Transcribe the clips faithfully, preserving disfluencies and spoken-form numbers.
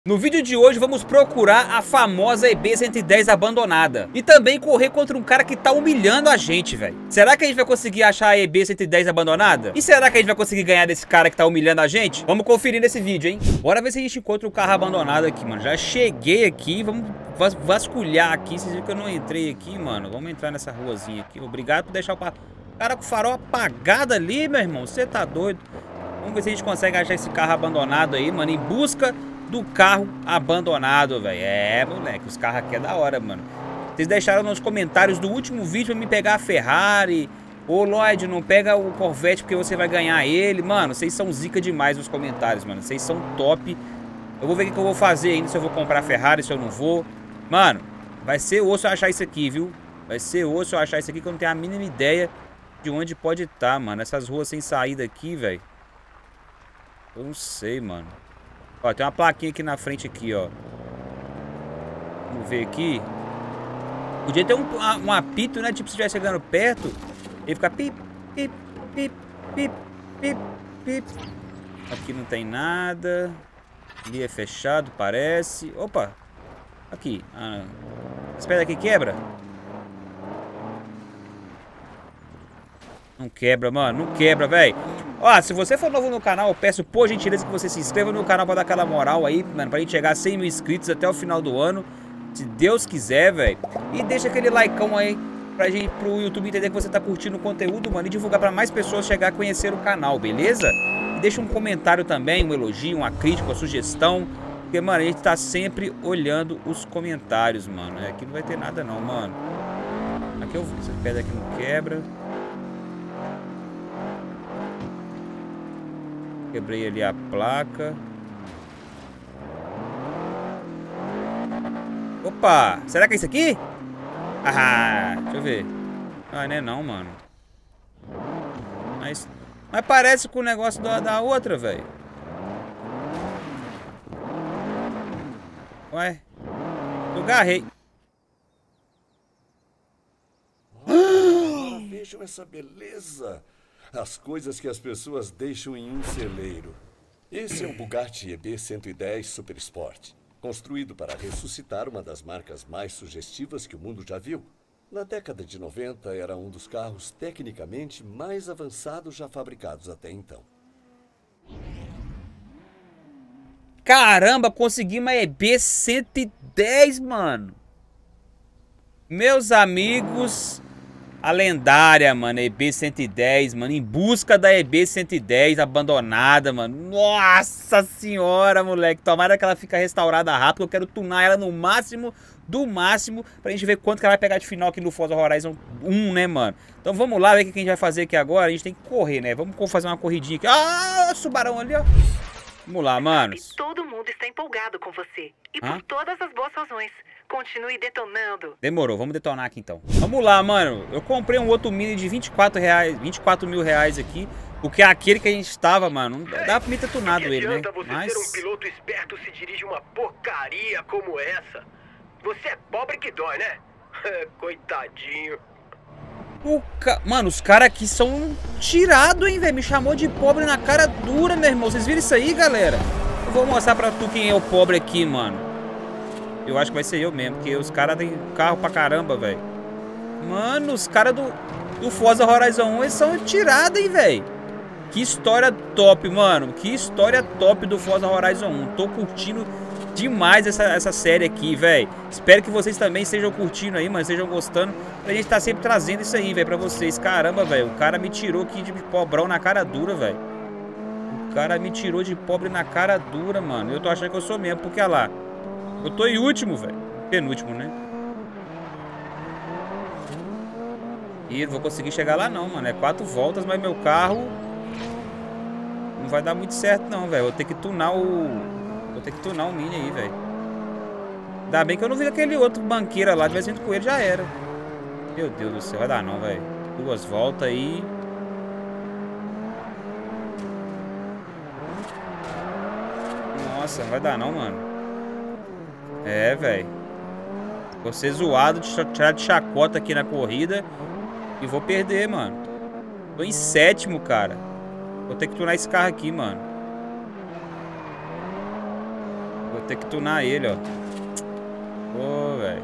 No vídeo de hoje vamos procurar a famosa E B cento e dez abandonada e também correr contra um cara que tá humilhando a gente, velho. Será que a gente vai conseguir achar a E B cento e dez abandonada? E será que a gente vai conseguir ganhar desse cara que tá humilhando a gente? Vamos conferir nesse vídeo, hein? Bora ver se a gente encontra o carro abandonado aqui, mano. Já cheguei aqui, vamos vas vasculhar aqui. Vocês viram que eu não entrei aqui, mano. Vamos entrar nessa ruazinha aqui. Obrigado por deixar o cara com o farol apagado ali, meu irmão. Você tá doido? Vamos ver se a gente consegue achar esse carro abandonado aí, mano, em busca do carro abandonado, velho. É, moleque, os carros aqui é da hora, mano. Vocês deixaram nos comentários do último vídeo pra me pegar a Ferrari. Ô, Lloyd, não pega o Corvette porque você vai ganhar ele. Mano, vocês são zica demais nos comentários, mano. Vocês são top. Eu vou ver o que eu vou fazer ainda, se eu vou comprar a Ferrari, se eu não vou. Mano, vai ser osso eu achar isso aqui, viu? Vai ser osso eu achar isso aqui que eu não tenho a mínima ideia de onde pode estar, mano. Essas ruas sem saída aqui, velho. Eu não sei, mano. Ó, tem uma plaquinha aqui na frente aqui, ó. Vamos ver aqui. Podia ter um, um apito, né? Tipo, se estivesse chegando perto, ele fica pip, pip, pip, pip, pip, pip. Aqui não tem nada. Ali é fechado, parece. Opa! Aqui. Ah, espera aqui, quebra. Não quebra, mano. Não quebra, velho. Ó, se você for novo no canal, eu peço por gentileza que você se inscreva no canal pra dar aquela moral aí, mano, pra gente chegar a cem mil inscritos até o final do ano. Se Deus quiser, velho. E deixa aquele likeão aí pra gente, pro YouTube entender que você tá curtindo o conteúdo, mano, e divulgar pra mais pessoas chegar a conhecer o canal, beleza? E deixa um comentário também, um elogio, uma crítica, uma sugestão. Porque, mano, a gente tá sempre olhando os comentários, mano. Aqui não vai ter nada não, mano. Aqui eu vi, essa pedra aqui não quebra. Quebrei ali a placa. Opa! Será que é isso aqui? Ah, deixa eu ver. Ah, não é não, mano. Mas, mas parece com o negócio da, da outra, velho. Ué? Eu agarrei. Ah, vejam essa beleza. As coisas que as pessoas deixam em um celeiro. Esse é o Bugatti E B cento e dez Super Sport, construído para ressuscitar uma das marcas mais sugestivas que o mundo já viu. Na década de noventa, era um dos carros tecnicamente mais avançados já fabricados até então. Caramba, consegui uma E B cento e dez, mano. Meus amigos... A lendária, mano, E B cento e dez, mano, em busca da E B cento e dez abandonada, mano. Nossa senhora, moleque, tomara que ela fique restaurada rápido, eu quero tunar ela no máximo do máximo, pra gente ver quanto que ela vai pegar de final aqui no Forza Horizon um, né, mano. Então vamos lá ver o que a gente vai fazer aqui agora, a gente tem que correr, né, vamos fazer uma corridinha aqui. Ah, Subarão ali, ó. Vamos lá, mano. Todo mundo está empolgado com você, e Hã? por todas as boas razões. Continue detonando. Demorou, vamos detonar aqui então. Vamos lá, mano. Eu comprei um outro Mini de vinte e quatro reais, vinte e quatro mil reais aqui. Porque é aquele que a gente estava, mano. Não dá pra me ter tunado ele, né? Você Mas... ser um piloto esperto se dirige uma porcaria como essa? Você é pobre que dói, né? Coitadinho. O ca... Mano, os caras aqui são tirados, hein, velho? Me chamou de pobre na cara dura, meu irmão. Vocês viram isso aí, galera? Eu vou mostrar pra tu quem é o pobre aqui, mano. Eu acho que vai ser eu mesmo, porque os caras têm carro pra caramba, velho. Mano, os caras do, do Forza Horizon um, eles são tirados, hein, velho. Que história top, mano. Que história top do Forza Horizon um. Tô curtindo demais essa, essa série aqui, velho. Espero que vocês também estejam curtindo aí, mano. Estejam gostando. A gente tá sempre trazendo isso aí, velho, pra vocês. Caramba, velho. O cara me tirou aqui de pobrão na cara dura, velho. O cara me tirou de pobre na cara dura, mano. Eu tô achando que eu sou mesmo, porque, olha lá. Eu tô em último, velho. Penúltimo, né? E não vou conseguir chegar lá não, mano. É quatro voltas, mas meu carro não vai dar muito certo não, velho. Vou ter que tunar o... Vou ter que tunar o Mini aí, velho. Ainda bem que eu não vi aquele outro banqueira lá. De vez em quando com ele já era. Meu Deus do céu, vai dar não, velho. Duas voltas aí. Nossa, não vai dar não, mano. É, velho. Vou ser zoado, tirar de chacota aqui na corrida. E vou perder, mano. Tô em sétimo, cara. Vou ter que tunar esse carro aqui, mano. Vou ter que tunar ele, ó. Pô, velho.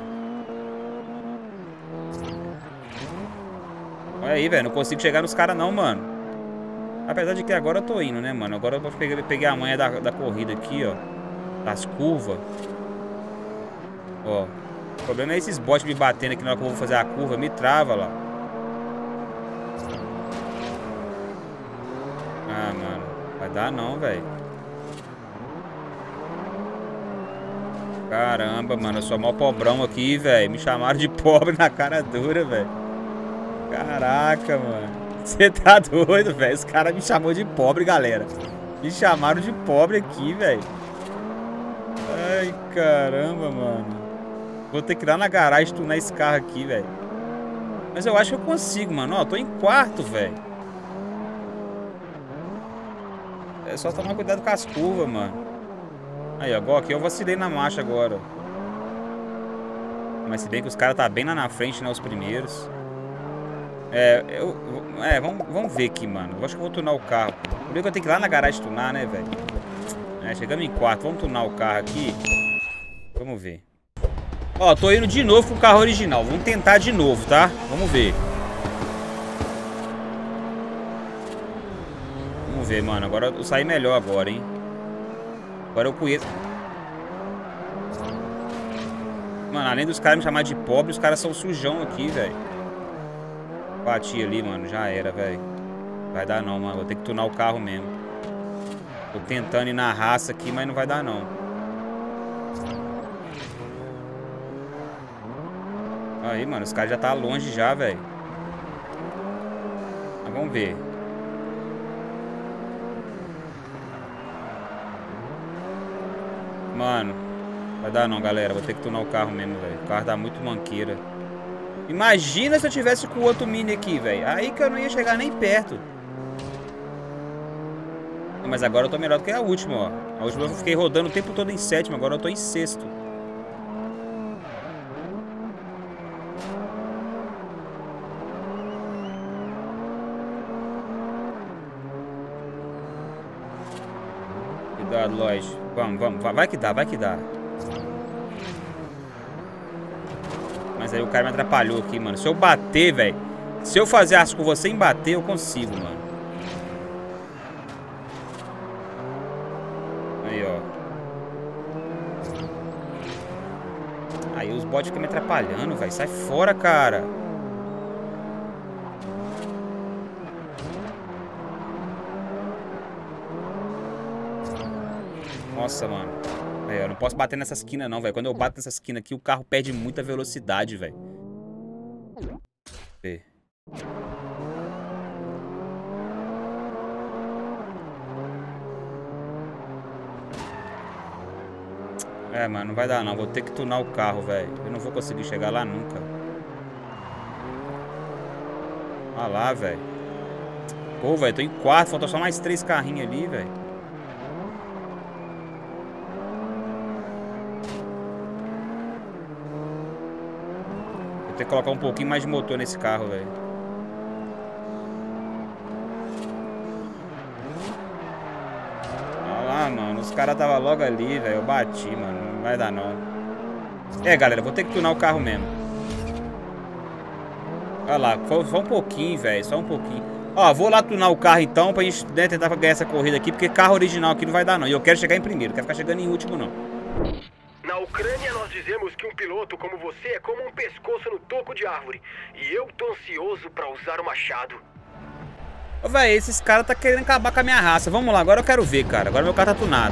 Olha aí, velho. Não consigo chegar nos caras não, mano. Apesar de que agora eu tô indo, né, mano? Agora eu peguei, peguei a manha da, da corrida aqui, ó. Das curvas. Ó. O problema é esses bots me batendo aqui na hora que eu vou fazer a curva. Me trava lá. Ah, mano. Vai dar não, velho. Caramba, mano. Eu sou mó pobrão aqui, velho. Me chamaram de pobre na cara dura, velho. Caraca, mano. Você tá doido, velho. Os caras me chamou de pobre, galera. Me chamaram de pobre aqui, velho. Ai, caramba, mano. Vou ter que ir lá na garagem tunar esse carro aqui, velho. Mas eu acho que eu consigo, mano. Ó, tô em quarto, velho. É só tomar cuidado com as curvas, mano. Aí, agora aqui eu vacilei na marcha agora. Mas se bem que os caras tá bem lá na frente, né? Os primeiros. É, eu... É, vamos, vamos ver aqui, mano. Eu acho que eu vou tunar o carro. Primeiro que eu tenho que ir lá na garagem tunar, né, velho? É, chegamos em quarto. Vamos tunar o carro aqui. Vamos ver. Ó, tô indo de novo com o carro original. Vamos tentar de novo, tá? Vamos ver. Vamos ver, mano. Agora eu saí melhor agora, hein? Agora eu conheço. Mano, além dos caras me chamar de pobre, os caras são sujão aqui, velho. Bati ali, mano. Já era, velho. Vai dar não, mano. Vou ter que tunar o carro mesmo. Tô tentando ir na raça aqui, mas não vai dar não. Aí, mano. Os caras já tá longe já, velho. Mas vamos ver. Mano, vai dar não, galera. Vou ter que tunar o carro mesmo, velho. O carro tá muito manqueira. Imagina se eu tivesse com o outro mini aqui, velho. Aí que eu não ia chegar nem perto. Mas agora eu tô melhor do que a última, ó. A última eu fiquei rodando o tempo todo em sétimo. Agora eu tô em sexto. Cuidado, Lloyd. Vamos, vamos. Vai que dá, vai que dá. Mas aí o cara me atrapalhou aqui, mano. Se eu bater, velho. Se eu fazer as curvas sem bater, eu consigo, mano. Aí, ó. Aí os bots ficam me atrapalhando, velho. Sai fora, cara. Nossa, mano. É, eu não posso bater nessa esquina não, velho. Quando eu bato nessa esquina aqui, o carro perde muita velocidade, velho. É, mano, não vai dar não. Vou ter que tunar o carro, velho. Eu não vou conseguir chegar lá nunca. Olha lá, velho. Pô, velho, tô em quarto. Falta só mais três carrinhos ali, velho. Vou ter que colocar um pouquinho mais de motor nesse carro, velho. Olha lá, mano. Os caras estavam logo ali, velho. Eu bati, mano. Não vai dar, não. É, galera. Vou ter que tunar o carro mesmo. Olha lá. Só um pouquinho, velho. Só um pouquinho. Ó, vou lá tunar o carro, então, pra gente, né, tentar ganhar essa corrida aqui. Porque carro original aqui não vai dar, não. E eu quero chegar em primeiro. Não quero ficar chegando em último, não. Na Ucrânia, nós dizemos que um piloto como você é como um pescoço no toco de árvore. E eu tô ansioso pra usar o machado. Ô, velho, esses caras tá querendo acabar com a minha raça. Vamos lá, agora eu quero ver, cara. Agora meu carro tá tunado.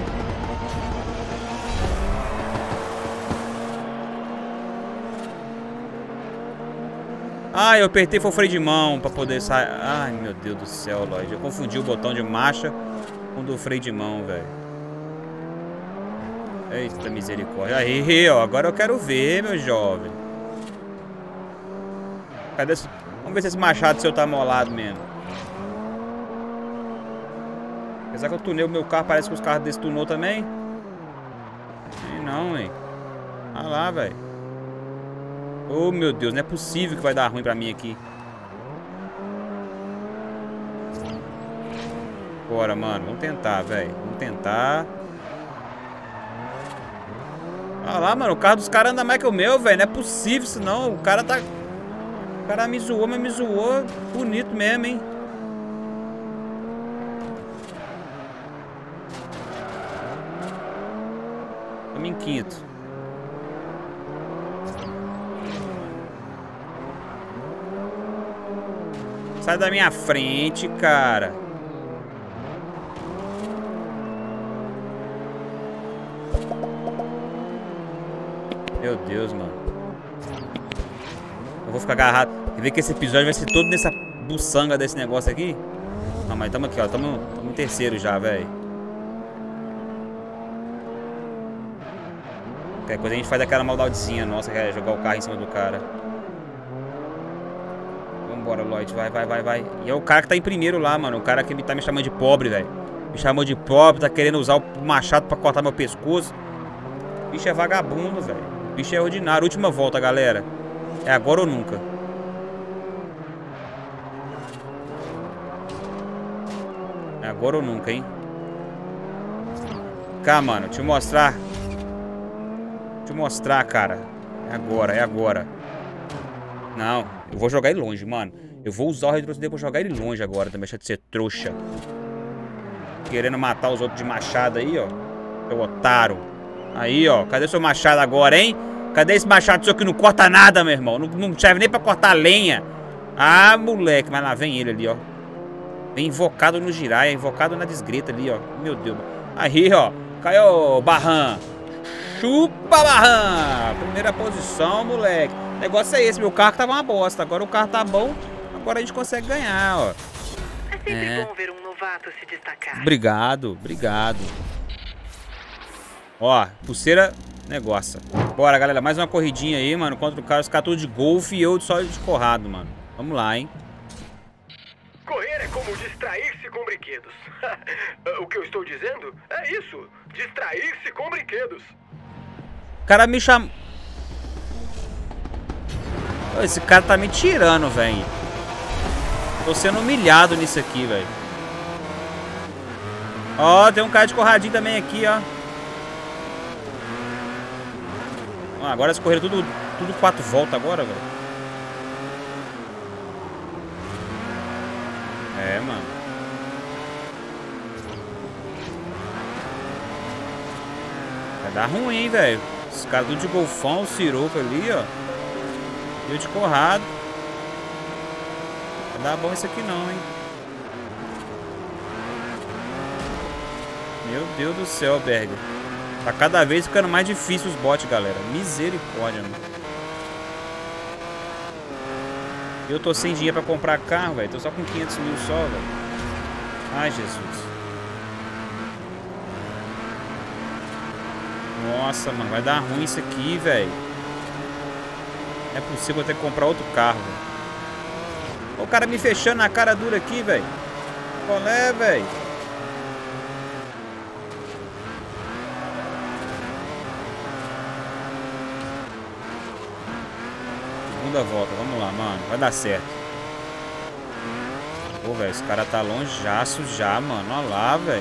Ah, eu apertei foi o freio de mão pra poder sair. Ai, meu Deus do céu, Lloyd. Eu confundi o botão de marcha com o do freio de mão, velho. Eita misericórdia. Aí, ó. Agora eu quero ver, meu jovem. Cadê esse... Vamos ver se esse machado seu tá molado mesmo. Apesar que eu tunei o meu carro, parece que os carros desse tunou também. Sim, não, hein. Olha lá, velho. Oh, meu Deus. Não é possível que vai dar ruim pra mim aqui. Bora, mano. Vamos tentar, velho. Vamos tentar. Olha lá, mano, o carro dos caras anda mais que o meu, velho. Não é possível isso não. O cara tá... O cara me zoou, mas me zoou bonito mesmo, hein. Estamos em quinto. Sai da minha frente, cara. Meu Deus, mano. Eu vou ficar agarrado. Quer ver que esse episódio vai ser todo nessa buçanga desse negócio aqui? Não, mas tamo aqui, ó. Tamo, tamo em terceiro já, velho. Qualquer coisa a gente faz aquela maldadezinha nossa, que é jogar o carro em cima do cara. Vambora, Lloyd. Vai, vai, vai, vai. E é o cara que tá em primeiro lá, mano. O cara que tá me chamando de pobre, velho. Me chamou de pobre, tá querendo usar o machado pra cortar meu pescoço. O bicho é vagabundo, velho. O bicho é ordinário. Última volta, galera. É agora ou nunca. É agora ou nunca, hein? Cá, mano. Deixa eu mostrar. Deixa eu mostrar, cara. É agora, é agora. Não, eu vou jogar ele longe, mano. Eu vou usar o retroceder pra jogar ele longe agora também. Deixa de ser trouxa. Querendo matar os outros de machado aí, ó. Seu otário. Aí, ó. Cadê seu machado agora, hein? Cadê esse machado seu que não corta nada, meu irmão? Não, não serve nem pra cortar lenha. Ah, moleque. Mas lá vem ele ali, ó. Vem invocado no giraia. Invocado na desgreta ali, ó. Meu Deus. Aí, ó. Caiu, Barran. Chupa, Barran. Primeira posição, moleque. O negócio é esse. Meu carro tava uma bosta. Agora o carro tá bom. Agora a gente consegue ganhar, ó. É sempre É. bom ver um novato se destacar. Obrigado, obrigado. Ó, pulseira, negócio. Bora, galera, mais uma corridinha aí, mano. Contra o cara, os caras todos de golfe e eu só de corrado, mano. Vamos lá, hein. Correr é como distrair-se com brinquedos. O que eu estou dizendo é isso. Distrair-se com brinquedos. O cara me chama... Esse cara tá me tirando, velho. Tô sendo humilhado nisso aqui, velho. Ó, tem um cara de corradinho também aqui, ó. Ó, agora eles correram tudo, tudo quatro voltas agora, velho. É, mano. Vai dar ruim, hein, velho. Os caras tudo de golfão, o siroco ali, ó. Eu de corrado. Vai dar bom isso aqui não, hein. Meu Deus do céu, Berger. Tá cada vez ficando mais difícil os bots, galera. Misericórdia, mano. Eu tô sem dinheiro pra comprar carro, velho. Tô só com quinhentos mil só, velho. Ai, Jesus. Nossa, mano. Vai dar ruim isso aqui, velho. Não é possível eu ter que comprar outro carro, velho. O cara me fechando na cara dura aqui, velho. Qual é, velho? Segunda volta, vamos lá, mano. Vai dar certo. Pô, velho, esse cara tá longeaço já, mano. Olha lá, velho.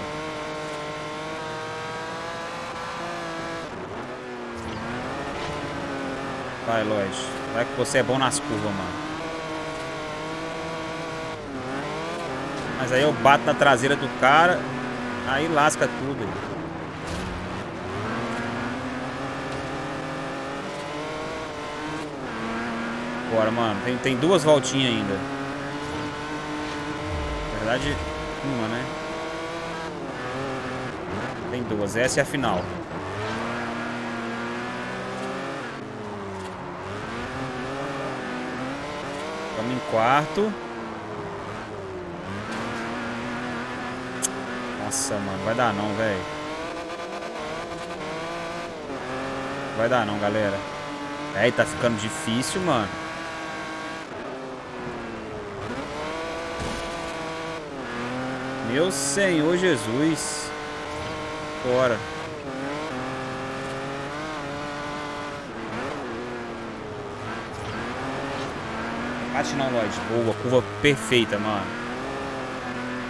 Vai, Lloyd. Vai que você é bom nas curvas, mano. Mas aí eu bato na traseira do cara. Aí lasca tudo. Bora, mano. Tem, tem duas voltinhas ainda. Na verdade, uma, né? Tem duas. Essa é a final. Estamos em quarto. Nossa, mano. Vai dar não, velho. Vai dar não, galera. É, tá ficando difícil, mano. Meu Senhor Jesus. Bora. Bate não, Lloyd. Boa, curva perfeita, mano.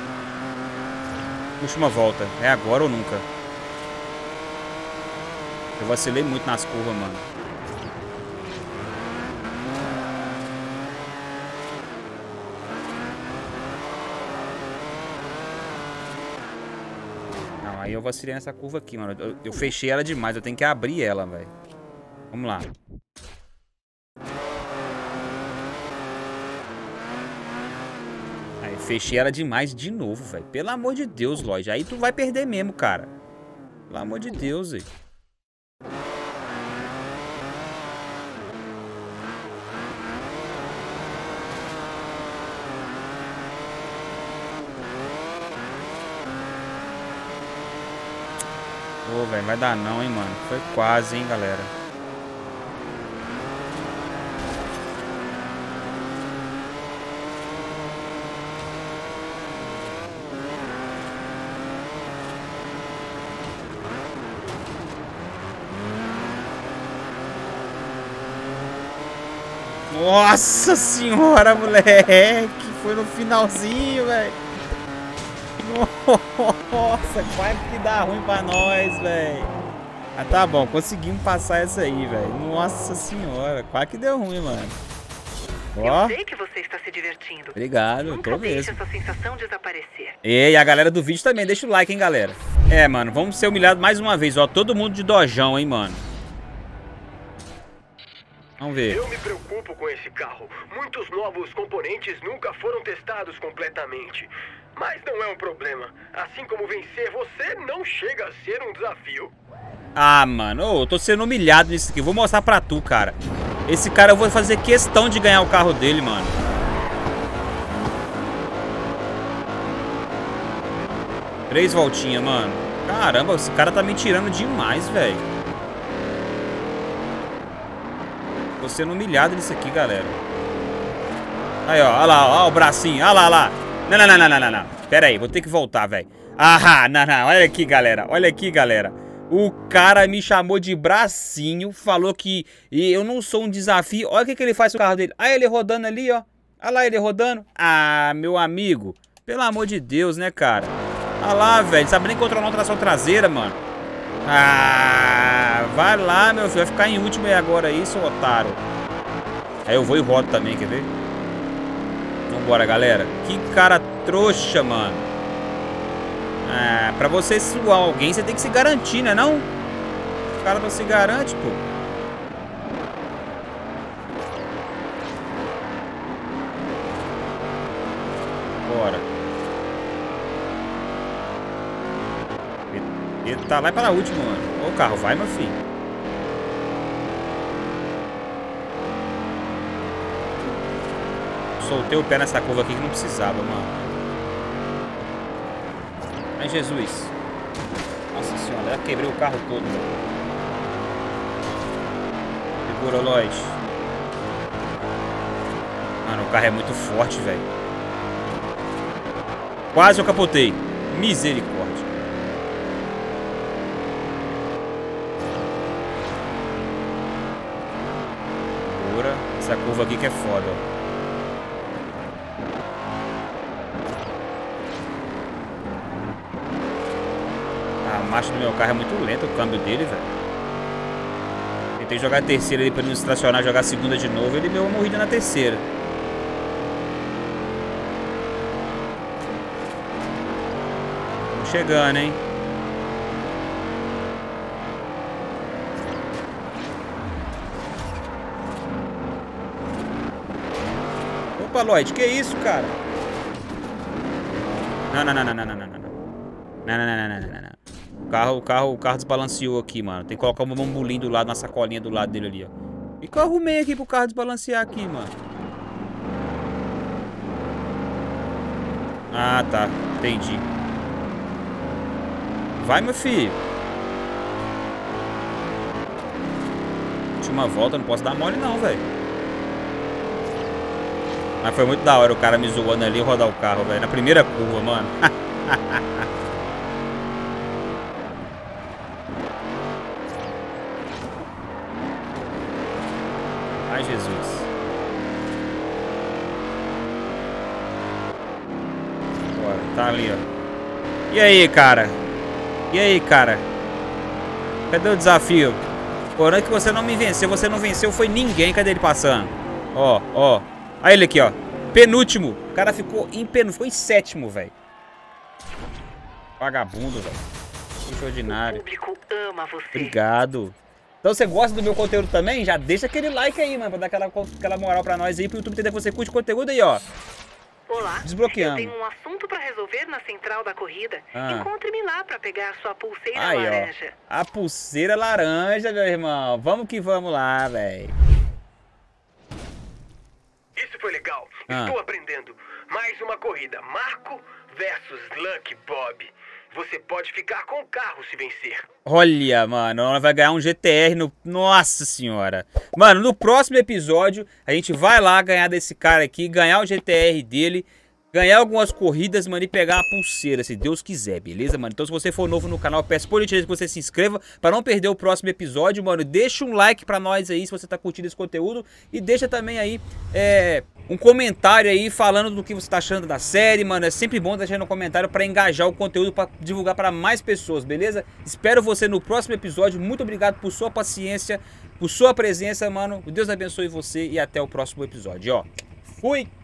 Última volta. É agora ou nunca? Eu vacilei muito nas curvas, mano. Não, aí eu vacilei nessa curva aqui, mano. Eu, eu fechei ela demais. Eu tenho que abrir ela, velho. Vamos lá. Aí, fechei ela demais de novo, velho. Pelo amor de Deus, Lloyd. Aí tu vai perder mesmo, cara. Pelo amor de Deus, velho. Ô, velho, vai dar não, hein, mano. Foi quase, hein, galera. Nossa senhora, moleque. Foi no finalzinho, velho. Nossa, quase que dá ruim pra nós, velho. Ah, tá bom. Conseguimos passar essa aí, velho. Nossa senhora. Quase que deu ruim, mano. Ó. Eu sei que você está se divertindo. Obrigado, eu Nunca tô deixe mesmo. essa sensação desaparecer. E a galera do vídeo também. Deixa o like, hein, galera. É, mano. Vamos ser humilhados mais uma vez, ó. Todo mundo de dojão, hein, mano. Vamos ver. Eu me preocupo com esse carro. Muitos novos componentes nunca foram testados completamente. Mas não é um problema. Assim como vencer, você não chega a ser um desafio. Ah, mano. Ô, eu tô sendo humilhado nisso aqui. Vou mostrar pra tu, cara. Esse cara eu vou fazer questão de ganhar o carro dele, mano. Três voltinhas, mano. Caramba, esse cara tá me tirando demais, velho. Tô sendo humilhado nisso aqui, galera. Aí, ó. Olha lá, ó o bracinho. Olha lá, olha lá. Não, não, não, não, não, não. Pera aí, vou ter que voltar, velho. Ah, não, não. Olha aqui, galera. Olha aqui, galera. O cara me chamou de bracinho. Falou que eu não sou um desafio. Olha o que, que ele faz com o carro dele. Olha ele rodando ali, ó. Olha lá ele rodando. Ah, meu amigo. Pelo amor de Deus, né, cara? Olha lá, velho. Sabe nem controlar uma tração traseira, mano. Ah, vai lá, meu filho. Vai ficar em último aí agora aí, seu otário. Aí eu vou e rodo também, quer ver? Vambora, galera. Que cara trouxa, mano. Ah, pra você suar alguém, você tem que se garantir, né, não? O cara não se garante, pô. Bora. Ele tá lá para a última, mano. Ô, carro, vai, meu filho. Soltei o pé nessa curva aqui que não precisava, mano. Ai, Jesus. Nossa senhora, já quebrei o carro todo, velho. Segura, Lloyd. Mano, o carro é muito forte, velho. Quase eu capotei. Misericórdia. Segura. Essa curva aqui que é foda, ó. A marcha do meu carro é muito lenta, o câmbio dele, velho. Tentei jogar a terceira ali pra ele não estacionar, jogar a segunda de novo. Ele deu uma morrida na terceira. Estamos chegando, hein? Opa, Lloyd, que isso, cara? Não, não, não, não, não, não, não, não. Não, não, não, não, não, não, não. O carro, o carro, o carro desbalanceou aqui, mano. Tem que colocar um bambolim do lado, na sacolinha do lado dele ali, ó. E que eu arrumei aqui pro carro desbalancear aqui, mano. Ah, tá. Entendi. Vai, meu filho. Última volta, não posso dar mole não, velho. Mas foi muito da hora o cara me zoando ali e rodar o carro, velho. Na primeira curva, mano. Ai, Jesus. Bora, tá ali, ó. E aí, cara? E aí, cara? Cadê o desafio? Por que você não me venceu, você não venceu, foi ninguém. Cadê ele passando? Ó, ó. Aí ele aqui, ó. Penúltimo. O cara ficou em penúltimo, ficou em sétimo, velho. Vagabundo, velho. Extraordinário. O público ama você. Obrigado. Então você gosta do meu conteúdo também? Já deixa aquele like aí, mano, pra dar aquela, aquela moral pra nós aí, pro YouTube entender que você curte conteúdo aí, ó. Olá, Desbloqueando. eu tenho um assunto pra resolver na central da corrida. Ah. Encontre-me lá pra pegar a sua pulseira Aí, laranja. ó. A pulseira laranja, meu irmão. Vamos que vamos lá, velho. Isso foi legal. Ah. Estou aprendendo. Mais uma corrida. Marco versus Lucky Bob. Você pode ficar com o carro se vencer. Olha, mano, ela vai ganhar um G T R no... Nossa senhora. Mano, no próximo episódio, a gente vai lá ganhar desse cara aqui, ganhar o G T R dele, ganhar algumas corridas, mano, e pegar a pulseira, se Deus quiser, beleza, mano? Então se você for novo no canal, eu peço por gentileza que você se inscreva pra não perder o próximo episódio, mano. Deixa um like pra nós aí, se você tá curtindo esse conteúdo. E deixa também aí, é... um comentário aí falando do que você tá achando da série, mano. É sempre bom deixar no comentário pra engajar o conteúdo, pra divulgar pra mais pessoas, beleza? Espero você no próximo episódio. Muito obrigado por sua paciência, por sua presença, mano. Deus abençoe você e até o próximo episódio, ó. Fui!